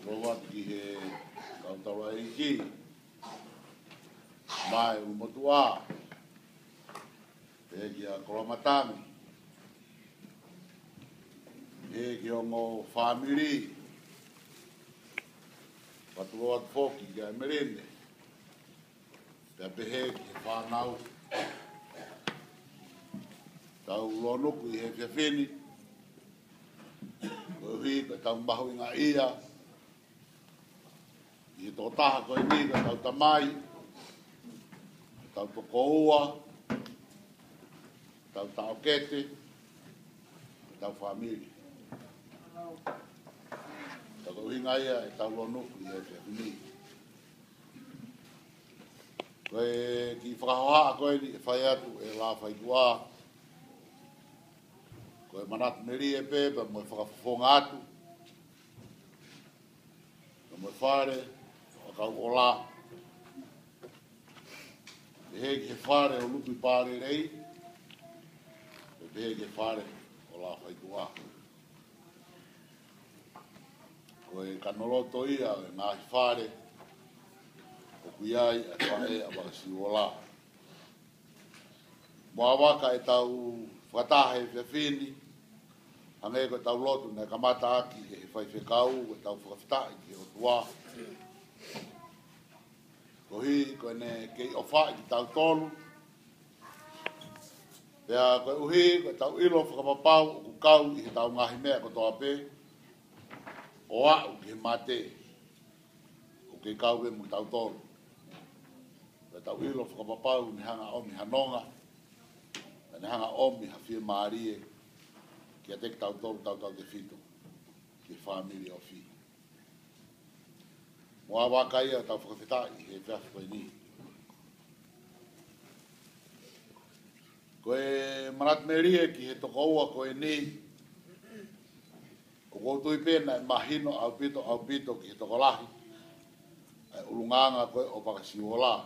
Roa ki he kautawa iki. Mai umotua. He ki a kolomatangi. He ki ongo family. Patuloa foki ki a merende. Pea pehe ki he whanau. Tau lonuku i he whiawheni. Koe hui ka tau mahu inga ia. I tō taha koe ni ka tau tamai, tau toko ua, tau tau kete, tau whamiri. Tau koe hinga ia e tau lonuku i e whiawhini. Koe ki whakahoha koe ni e whai atu e la whai kua. Koe manatu meri e pepa mo e whakafofonga atu. Mo e whare, kau ola he ke whare o lupi pāre rei he ke whare o la whaitua koe kanoloto ia e ngāhi whare o kuiai e whae a wakasi ola moa waka e tau whatahe e whiawhini hange ko tau lotu ne kamata aki e whai whekau e tau whakawhitai ki o tua Kohi koe ne kei ofa ki tau tolu. Pea koe uhi koe tau ilo whakapapau o kukau i he tau ngahi mea ko toa pe. O au ki he mate. O kei kau pe mu tau tolu. Koe tau ilo whakapapau ni hanga omi hanonga. Ni hanga omi hawhia maarie. Ki a teki tau tolu tau te whito. Ki family ofi. Moa wakai a tau whakawhitai he whiawhi koe ni. Koe manat merie ki he toko ua koe ni. Ko koutui pēna e mahino au pito ki he toko lahi. E ulunganga koe o pakasi ola.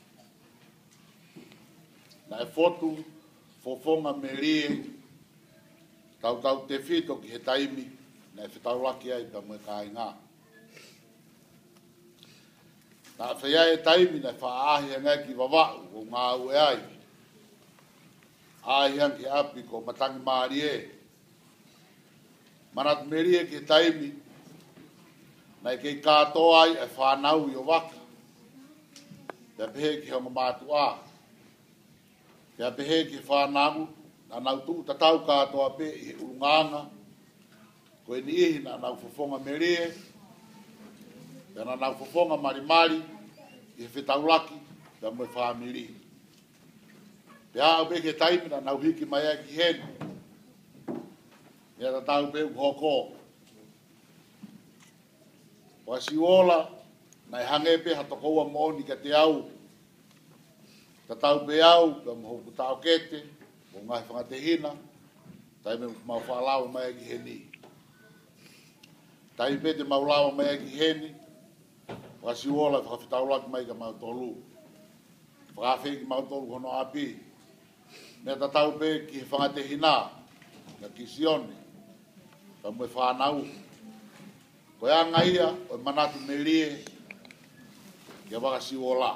Na e fotu fofonga merie tau te whito ki he taimi. Na e whetau laki ai pa mwe kai ngā. Na whea e taimi na whaahi ngai ki wawau o ngā ue ai. Ahi ki api ko matangi maari e. Manat merie ki taimi na kei katoa ai e whanau i o waka. Pea pehe ki honga mātu a. Pea pehe ki whanau na nau tuu tatau katoa pe i urunganga. Koe ni ihi na nau fofonga merie. Pea na nau fofonga marimari. I he whetaulaki, pia moe whamiri. Pea au peke taimi na nau hiki mai a ki heni. Mea ta tau pe hoko. Wasi ola, na i hange pe hatokoua mooni ka te au. Ta tau pe au, pia mo hoku tau kete, o ngai whangatehina, taime mau whalawa mai a ki heni. Taime pe te maulawa mai a ki heni, Wasi ola whakawhitaulaki mai ka mau tolu. Whakawhi ki mau tolu hono api. Mea tatau pe ki he whangatehina. Na ki sione. Ka mwe whanau. Koe anga ia, o manatu merie. Kia wakasi ola.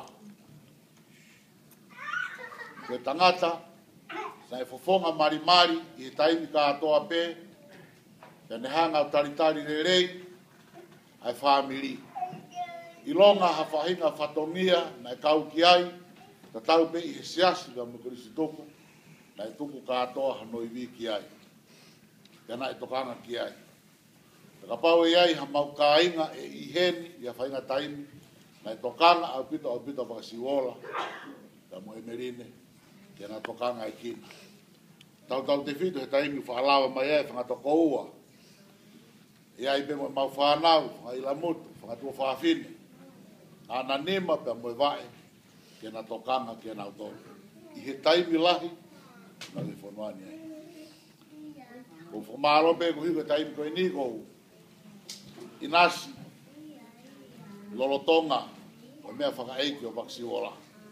Koe tangata. Sa e fofonga marimari. I he taimi ka atoa pe. Ka ne hanga o taritari rerei. Ai whamiri. I longa hawhahinga whatongia na e kau ki ai, ta tau pe i he siasi ka mukurisi tuku, na e tuku katoa hanoi vi ki ai. Ka na e tokanga ki ai. Ta ka pau e ai ha mau ka inga e i heni, i a whainga taimi, na e tokanga au pito wakasiwola, ka mo e merine, ki na tokanga e kina. Tau te whito he taimi whaalawa mai e, whangatoko ua. I ai pe mo mau whanau, whailamutu, whangatua whaafine. Ana nema pe mo vai ke na tokanga ke na auto i he taimi lahi na le fonoani ai ko fomalo pe ko hi taimi ko ni ko inasi lolotonga o me fa ai ki o vaksi ola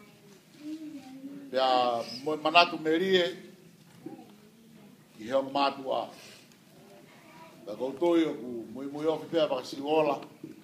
pe mo manatu merie i he matua da ko toyo ku mo mo yo pe vaksi ola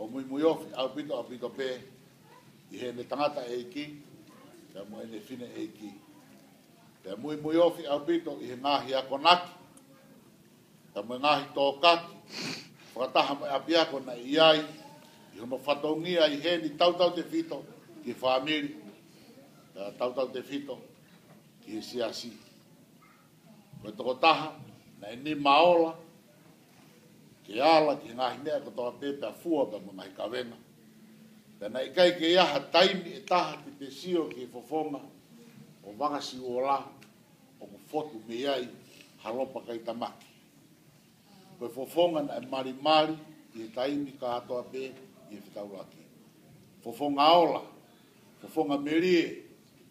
o mui ofi au pito pe i he ne tangata e ki te mo ene fine e ki te mui ofi au pito i he ngahi a konaki te mo ngahi tō kaki whakataha mai apiako na iai i hono whatongia i he ni tautau te fito ki whamiri tautau te fito ki he siasi koe toko taha na e ni maola ke ala ki ngahi nea ko toa pepe a fua pa mga hikawenga. Tena i kai ke iaha taimi e taha ki te sio ki fofonga o wakasi o la o ku fotu me iai halopa kai tamaki. Koe fofonga na e mari i e taimi ka atoa pe i e whitauraki. Fofonga aola, fofonga merie,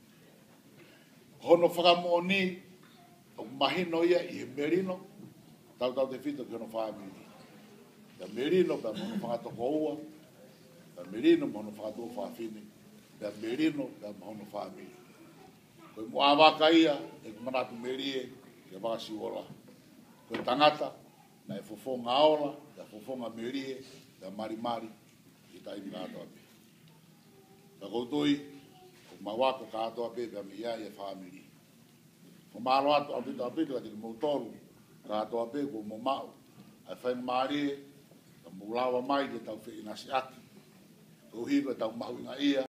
hono whakamoni o mahino ia i he merino, tau te fito ki hono whaamiri. Ka merino pa mono whakatoko ua, ka merino mono whakatoko whaafine, ka merino pa mono whaamiri. Koe mua waka ia, e kumanatu merie, ke wakasi ola. Koe tangata, na e fofonga aola, ka fofonga merie, ka mari, i taimi ka atoa pe. Ka koutui, ko mawako ka atoa pe, ka mea i e whaamiri. Ko malo atu, apito, ka tiki mautoru, ka atoa pe, ko mo mau, ai whainga maarie, mulawa mai ke tau whi nasi ati. Ko hiwa tau mahu inga ia,